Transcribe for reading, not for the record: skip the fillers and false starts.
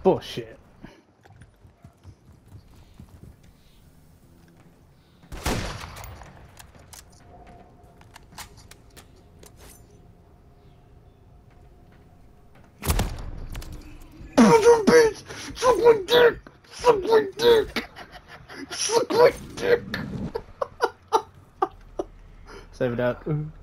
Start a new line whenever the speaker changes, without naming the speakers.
Bullshit. Bitch! Suck my dick! Suck my dick! Suck my dick! Save it out.